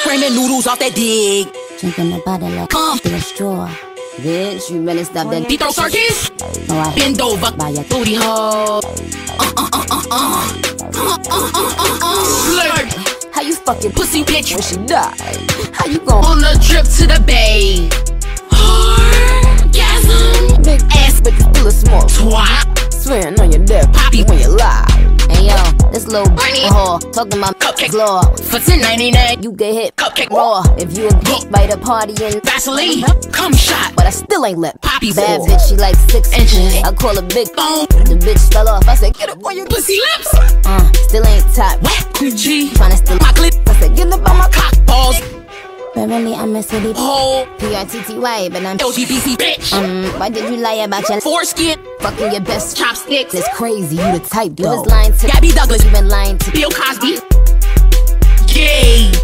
Screaming noodles off that dick. Drinking the bottle like through a straw. Bitch, you better stop that. Deep throat circus. Oh, I Bend over by your booty hole. Flirt. How you fucking Pussy bitch. when she die? How you gon' On the trip to the bay. Orgasm. big ass but you still a small Twat. swearing on your death Poppy. when you lie? Hey yo, this little Bunny. whore talking about Cupcake. law. For $10.99. You get hit Cupcake. raw if you a geek by the party and Vaseline. Cum shot. but I still ain't let Poppy bad four. bitch. She like 6 Inches. I call her big Bone. The bitch fell off. I said get up on your Pussy lips. still ain't top. Wet coochie. Tryna still My clip. I said get up on my cock. Cock balls. But really I'm a city Hole. P-I-T-T-Y but I'm LGBT bitch. why did you lie about your Foreskin. fucking your best Chopsticks. It's crazy, you the type. You Yo. was lying to Gabby Douglas. You been lying to Bill Cosby. Gay.